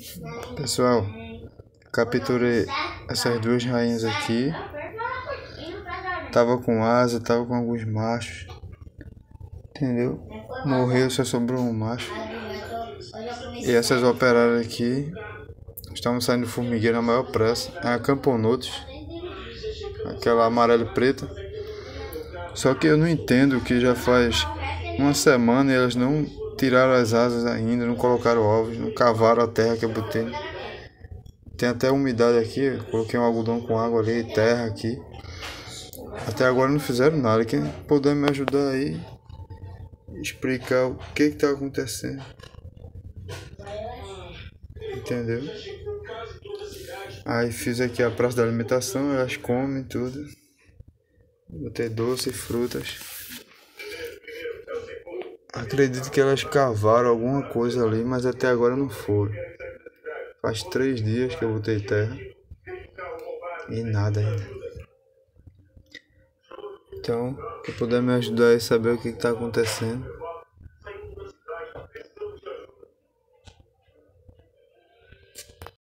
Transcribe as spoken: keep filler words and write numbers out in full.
Pessoal, capturei essas duas rainhas aqui. Tava com asa, tava com alguns machos. Entendeu? Morreu, só sobrou um macho. E essas operárias aqui estavam saindo do formigueiro na maior pressa. É a Camponotus, aquela amarela e preta. Só que eu não entendo que já faz uma semana e elas não tiraram as asas ainda, não colocaram ovos, não cavaram a terra que eu botei. Tem até umidade aqui, eu coloquei um algodão com água ali, terra aqui. Até agora não fizeram nada. Quem puder me ajudar aí, explicar o que que tá acontecendo. Entendeu? Aí fiz aqui a praça da alimentação, elas comem tudo. Botei doce e frutas. Acredito que elas cavaram alguma coisa ali, mas até agora não foram. Faz três dias que eu botei terra e nada ainda. Então, quem puder me ajudar aí a saber o que está acontecendo.